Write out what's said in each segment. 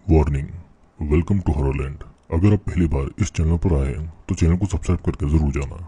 Warning. Welcome to हॉररलैंड। अगर आप पहली बार इस चैनल पर आए हैं तो चैनल को सब्सक्राइब करके जरूर जाना।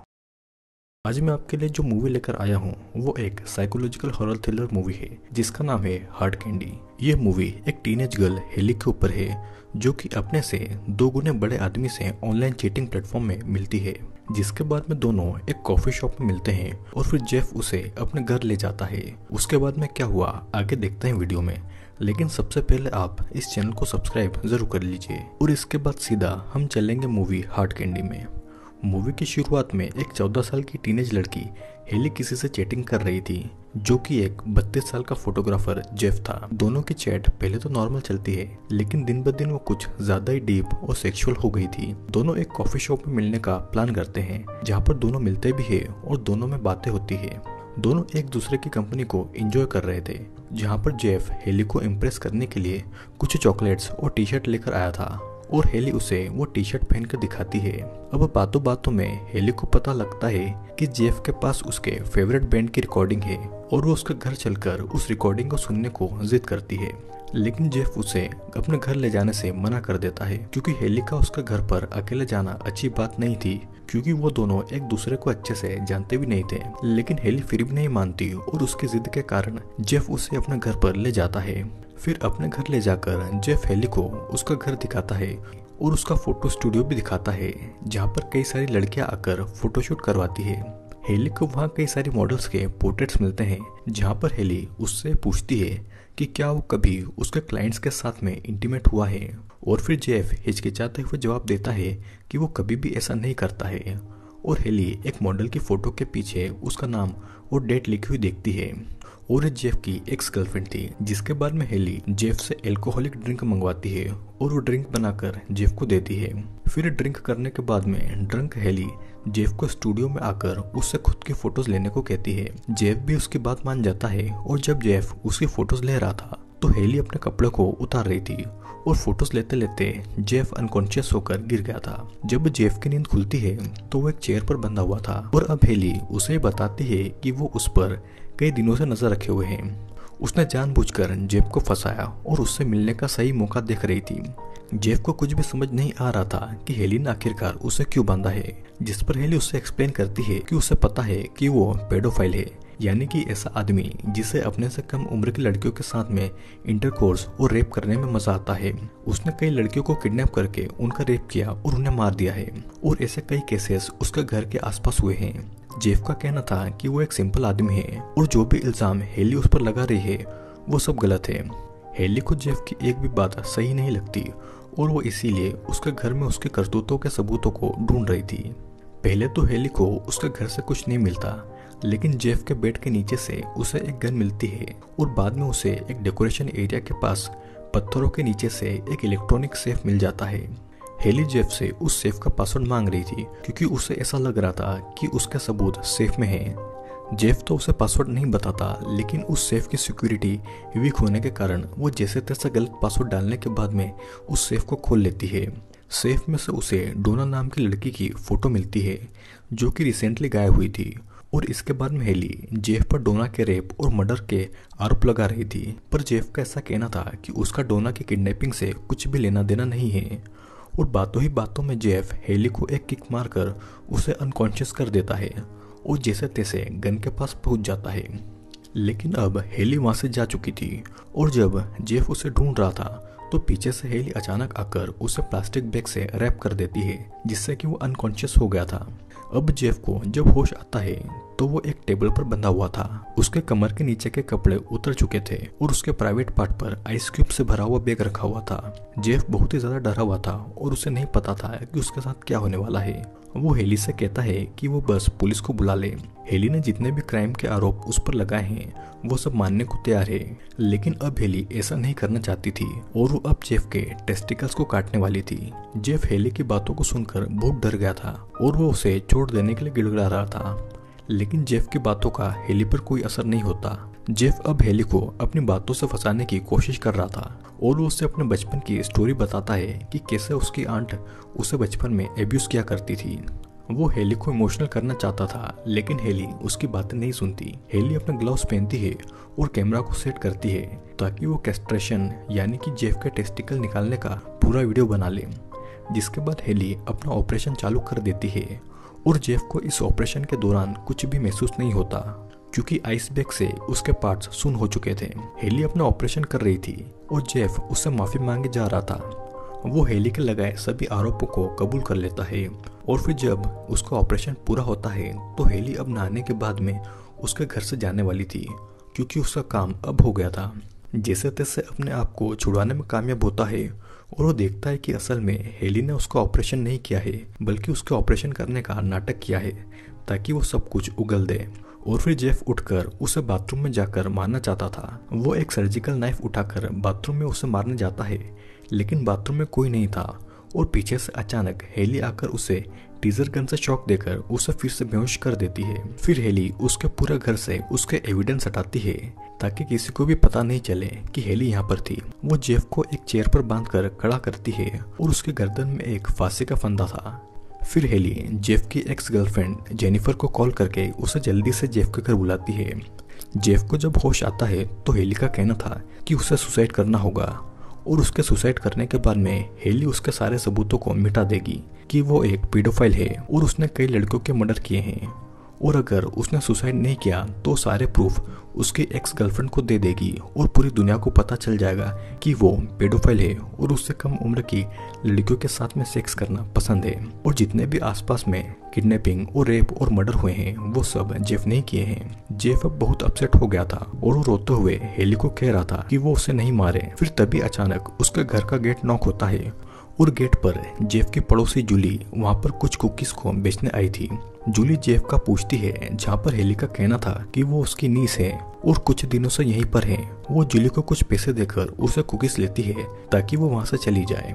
आज मैं आपके लिए जो मूवी लेकर आया हूँ वो एक साइकोलॉजिकल हॉरर थ्रिलर मूवी है जिसका नाम है हार्ड कैंडी। ये मूवी एक टीनेज गर्ल हेली के ऊपर है जो कि अपने से 2 गुने बड़े आदमी से ऑनलाइन चैटिंग प्लेटफॉर्म में मिलती है, जिसके बाद में दोनों एक कॉफी शॉप में मिलते हैं और फिर जेफ उसे अपने घर ले जाता है। उसके बाद में क्या हुआ आगे देखते हैं वीडियो में, लेकिन सबसे पहले आप इस चैनल को सब्सक्राइब जरूर कर लीजिए और इसके बाद सीधा हम चलेंगे मूवी हार्ड कैंडी में। मूवी की शुरुआत में एक 14 साल की टीनेज लड़की हेली किसी से चैटिंग कर रही थी जो कि एक 32 साल का फोटोग्राफर जेफ था। दोनों की चैट पहले तो नॉर्मल चलती है, लेकिन दिन ब दिन वो कुछ ज्यादा ही डीप और सेक्सुअल हो गई थी। दोनों एक कॉफी शॉप में मिलने का प्लान करते हैं जहाँ पर दोनों मिलते भी है और दोनों में बातें होती है। दोनों एक दूसरे की कंपनी को एंजॉय कर रहे थे, जहाँ पर जेफ हेली को इम्प्रेस करने के लिए कुछ चॉकलेट्स और टी शर्ट लेकर आया था और हेली उसे वो टी शर्ट पहन कर दिखाती है। अब बातों बातों में हेली को पता लगता है कि जेफ के पास उसके फेवरेट बैंड की रिकॉर्डिंग है और वो उसके घर चलकर उस रिकॉर्डिंग को सुनने को जिद करती है, लेकिन जेफ उसे अपने घर ले जाने से मना कर देता है क्योंकि हेली का उसके घर पर अकेले जाना अच्छी बात नहीं थी, क्योंकि वो दोनों एक दूसरे को अच्छे से जानते भी नहीं थे। लेकिन हेली फिर भी नहीं मानती और उसकी जिद के कारण जेफ उसे अपने घर पर ले जाता है। फिर अपने घर ले जाकर जेफ हेली को उसका घर दिखाता है और उसका फोटो स्टूडियो भी दिखाता है जहाँ पर कई सारी लड़कियां आकर फोटोशूट करवाती है। हेली को वहाँ कई सारी मॉडल्स के पोर्ट्रेट्स मिलते हैं जहाँ पर हेली उससे पूछती है कि क्या वो कभी उसके क्लाइंट्स के साथ में इंटीमेट हुआ है, और फिर जेफ हिचकिचाते हुए जवाब देता है कि वो कभी भी ऐसा नहीं करता है। और हेली एक मॉडल की फोटो के पीछे उसका नाम और डेट लिखी हुई देखती है और ये जेफ की एक्स गर्लफ्रेंड थी। जिसके बाद में हेली जेफ से एल्कोहलिक ड्रिंक मंगवाती है और वो ड्रिंक बनाकर जेफ को देती है। फिर ड्रिंक करने के बाद में ड्रंक हेली जेफ को स्टूडियो में आकर उससे खुद की फोटोज लेने को कहती है। जेफ भी उसकी बात मान जाता है और जब जेफ उसकी फोटोज ले रहा था तो हेली अपने कपड़े को उतार रही थी और फोटोज लेते लेते जेफ अनकॉन्शियस होकर गिर गया था। जब जेफ की नींद खुलती है तो वो एक चेयर पर बंधा हुआ था और अब हेली उसे बताती है कि वो उस पर कई दिनों से नजर रखे हुए हैं। उसने जानबूझकर जेफ को फंसाया और उससे मिलने का सही मौका देख रही थी। जेफ को कुछ भी समझ नहीं आ रहा था कि हेली ने आखिरकार उसे क्यों बांधा है, जिस पर हेली उससे एक्सप्लेन करती है कि उसे पता है कि वो पेडोफाइल है, यानी कि ऐसा आदमी जिसे अपने से कम उम्र की लड़कियों के साथ में इंटरकोर्स और रेप करने में मजा आता है। उसने कई लड़कियों को किडनैप करके उनका रेप किया और उन्हें मार दिया है और ऐसे कई केसेस उसके घर के आसपास हुए हैं। जेफ का कहना था कि वो एक सिंपल आदमी है और जो भी इल्जाम हेली उस पर लगा रही है वो सब गलत है। हेली को जेफ की एक भी बात सही नहीं लगती और वो इसीलिए उसके घर में उसके करतूतों के सबूतों को ढूंढ रही थी। पहले तो हेली को उसके घर से कुछ नहीं मिलता, लेकिन जेफ के बेड के नीचे से उसे एक गन मिलती है और बाद में उसे एक डेकोरेशन एरिया के पास पत्थरों के नीचे से एक इलेक्ट्रॉनिक सेफ मिल जाता है। हेली जेफ से उस सेफ का पासवर्ड मांग रही थी क्योंकि उसे ऐसा लग रहा था कि उसका सबूत सेफ में है। जेफ तो उसे पासवर्ड नहीं बताता, लेकिन उस सेफ की सिक्योरिटी वीक होने के कारण वो जैसे तैसे गलत पासवर्ड डालने के बाद में उस सेफ को खोल लेती है। सेफ में से उसे डोना नाम की लड़की की फोटो मिलती है जो कि रिसेंटली गायब हुई थी और इसके बाद में हेली जेफ पर डोना के रेप और मर्डर के आरोप लगा रही थी। पर जेफ का ऐसा कहना था कि उसका डोना की किडनैपिंग से कुछ भी लेना देना नहीं है और बातों ही बातों में जेफ हेली को एक किक मारकर उसे अनकॉन्शियस कर देता है और जैसे तैसे गन के पास पहुंच जाता है। लेकिन अब हेली वहां से जा चुकी थी और जब जेफ उसे ढूंढ रहा था तो पीछे से हेली अचानक आकर उसे प्लास्टिक बैग से रैप कर देती है जिससे कि वो अनकॉन्शियस हो गया था। अब जेफ को जब होश आता है तो वो एक टेबल पर बंधा हुआ था। उसके कमर के नीचे के कपड़े उतर चुके थे और उसके प्राइवेट पार्ट पर आइस क्यूब से भरा हुआ बैग रखा हुआ था। जेफ बहुत ही ज्यादा डरा हुआ था और उसे नहीं पता था कि उसके साथ क्या होने वाला है। वो हेली से कहता है कि वो बस पुलिस को बुला ले। हेली ने जितने भी क्राइम के आरोप उस पर लगाए हैं वो सब मानने को तैयार है, लेकिन अब हेली ऐसा नहीं करना चाहती थी और वो अब जेफ के टेस्टिकल्स को काटने वाली थी। जेफ हेली की बातों को सुनकर बहुत डर गया था और वो उसे छोड़ देने के लिए गिड़गिड़ा रहा था, लेकिन जेफ की बातों का हेली पर कोई असर नहीं होता। जेफ अब हेली को अपनी बातों से फंसाने की कोशिश कर रहा था और वो उसे अपने बचपन की स्टोरी बताता है कि कैसे उसकी आंट उसे बचपन में एब्यूज किया करती थी। वो हेली को इमोशनल करना चाहता था, लेकिन हेली उसकी बातें नहीं सुनती। हेली अपने ग्लव्स पहनती है और कैमरा को सेट करती है ताकि वो कैस्ट्रेशन यानी कि जेफ के टेस्टिकल निकालने का पूरा वीडियो बना ले। जिसके बाद हेली अपना ऑपरेशन चालू कर देती है और जेफ को इस ऑपरेशन के दौरान कुछ भी महसूस नहीं होता क्योंकि आइस बैग से उसके पार्ट्स सुन्न हो चुके थे। हेली अपना ऑपरेशन कर रही थी और जेफ उससे माफी मांगे जा रहा था। वो हेली के लगाए सभी आरोपों को कबूल कर लेता है और फिर जब उसका ऑपरेशन पूरा होता है तो हेली अब नहाने के बाद में उसके घर से जाने वाली थी क्योंकि उसका काम अब हो गया था। जैसे तैसे अपने आप को छुड़ाने में कामयाब होता है और वो देखता है कि असल में हेली ने उसका ऑपरेशन नहीं किया है बल्कि उसके ऑपरेशन करने का नाटक किया है ताकि वो सब कुछ उगल दे। और फिर जेफ उठकर उसे बाथरूम में जाकर मारना चाहता था। वो एक सर्जिकल नाइफ उठाकर बाथरूम में उसे मारने जाता है, लेकिन बाथरूम में कोई नहीं था और पीछे से अचानक हेली आकर उसे टीजर गन से शॉक देकर उसे फिर से बेहोश कर देती है। फिर हेली उसके पूरे घर से उसके एविडेंस हटाती है ताकि किसी को भी पता नहीं चले कि हेली यहाँ पर थी। वो जेफ को एक चेयर पर बांधकर खड़ा करती है और उसके गर्दन में एक फांसी का फंदा था। फिर हेली जेफ की एक्स गर्लफ्रेंड जेनिफर को कॉल करके उसे जल्दी से जेफ के घर बुलाती है। जेफ को जब होश आता है तो हेली का कहना था कि उसे सुसाइड करना होगा और उसके सुसाइड करने के बाद में हेली उसके सारे सबूतों को मिटा देगी कि वो एक पीडोफाइल है और उसने कई लड़कों के मर्डर किए हैं और अगर उसने सुसाइड नहीं किया तो सारे प्रूफ उसकी एक्स गर्लफ्रेंड को दे देगी और पूरी दुनिया को पता चल जाएगा कि वो पेडोफाइल है और उससे कम उम्र की लड़कियों के साथ में सेक्स करना पसंद है। और जितने भी आसपास में किडनैपिंग और रेप और मर्डर हुए हैं वो सब जेफ ने किए हैं। जेफ अब बहुत अपसेट हो गया था और वो रोते हुए हेली को कह रहा था कि वो उसे नहीं मारे। फिर तभी अचानक उसके घर का गेट नॉक होता है और गेट पर जेफ की पड़ोसी जूली वहाँ पर कुछ कुकीज को बेचने आई थी। जूली जेफ का पूछती है जहाँ पर हेली का कहना था कि वो उसकी नीस है और कुछ दिनों से यहीं पर है। वो जूली को कुछ पैसे देकर उसे कुकीज लेती है ताकि वो वहाँ से चली जाए।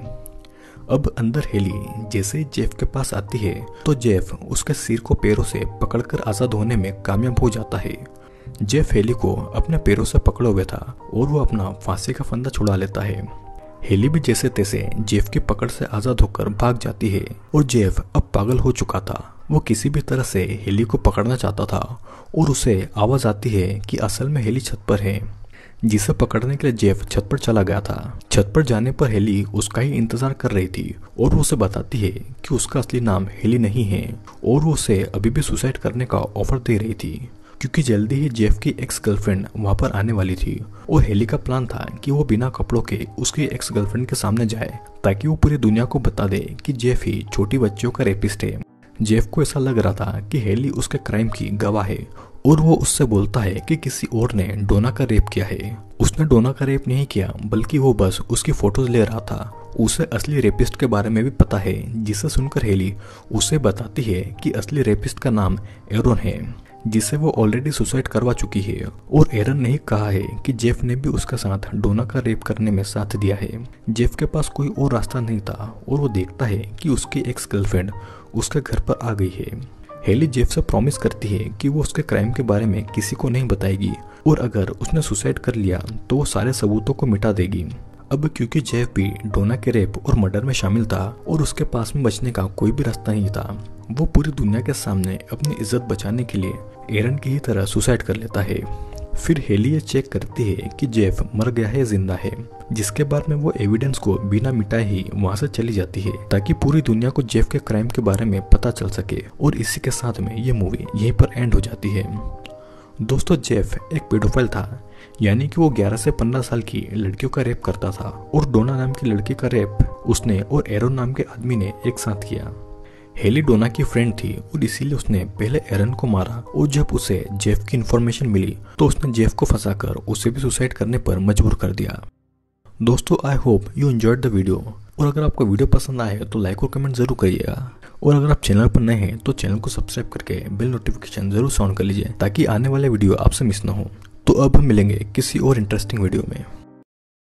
अब अंदर हेली जैसे ही जेफ के पास आती है तो जेफ उसके सिर को पैरों से पकड़कर आजाद होने में कामयाब हो जाता है। जेफ हेली को अपने पैरों से पकड़े हुए था और वो अपना फांसी का फंदा छुड़ा लेता है। हेली भी जैसे तैसे जेफ की पकड़ से आजाद होकर भाग जाती है और जेफ अब पागल हो चुका था। वो किसी भी तरह से हेली को पकड़ना चाहता था और उसे आवाज आती है कि असल में हेली छत पर है, जिसे पकड़ने के लिए जेफ छत पर चला गया था। छत पर जाने पर हेली उसका ही इंतजार कर रही थी और वो उसे बताती है कि उसका असली नाम हेली नहीं है और वो उसे अभी भी सुसाइड करने का ऑफर दे रही थी क्योंकि जल्दी ही जेफ की एक्स गर्लफ्रेंड वहां पर आने वाली थी और हेली का प्लान था कि वो बिना कपड़ों के उसकी एक्स गर्लफ्रेंड के सामने जाए ताकि वो पूरी दुनिया को बता दे कि जेफ ही छोटी बच्चियों का रेपिस्ट है। जेफ को ऐसा लग रहा था कि हेली उसके क्राइम की गवाह है और वो उससे बोलता है कि किसी और ने डोना का रेप किया है। उसने डोना का रेप नहीं किया बल्कि वो बस उसकी फोटोज ले रहा था। उसे असली रेपिस्ट के बारे में भी पता है, जिसे सुनकर हेली उसे बताती है कि असली रेपिस्ट का नाम एरोन है, जिसे वो ऑलरेडी सुसाइड करवा चुकी है। और एरन ने ही कहा है कि जेफ ने भी उसके साथ डोना का रेप करने में साथ दिया है। जेफ के पास कोई और रास्ता नहीं था और वो देखता है कि उसकी एक्स गर्लफ्रेंड उसके घर पर आ गई है। हेली जेफ से प्रॉमिस करती है कि वो उसके क्राइम के बारे में किसी को नहीं बताएगी और अगर उसने सुसाइड कर लिया तो वो सारे सबूतों को मिटा देगी। अब क्योंकि जेफ भी डोना के रेप और मर्डर में शामिल था और उसके पास में बचने का कोई भी रास्ता नहीं था, वो पूरी दुनिया के सामने अपनी इज्जत बचाने के लिए एरन की ही तरह सुसाइड कर लेता है। फिर हेली ये चेक करती है कि जेफ मर गया है जिंदा है, जिसके बाद में वो एविडेंस को बिना मिटाए ही वहां से चली जाती है ताकि पूरी दुनिया को जेफ के क्राइम के बारे में पता चल सके। और इसी के साथ में ये मूवी यहीं पर एंड हो जाती है। दोस्तों, जेफ एक पेडोफाइल था, यानी कि वो 11 से 15 साल की लड़कियों का रेप करता था और डोना नाम की लड़की का रेप उसने और एरन नाम के आदमी ने एक साथ किया। हेली डोना की फ्रेंड थी और इसीलिए उसने पहले एरन को मारा और जब उसे जेफ की इन्फॉर्मेशन मिली तो उसने जेफ को फंसाकर उसे भी सुसाइड करने पर मजबूर कर दिया। दोस्तों, I hope you enjoyed the video और अगर आपको वीडियो पसंद आए तो लाइक और कमेंट जरूर करिएगा और अगर आप चैनल पर नए हैं तो चैनल को सब्सक्राइब करके बेल नोटिफिकेशन जरूर ऑन कर लीजिए ताकि आने वाले वीडियो आपसे मिस ना हो। तो अब हम मिलेंगे किसी और इंटरेस्टिंग वीडियो में।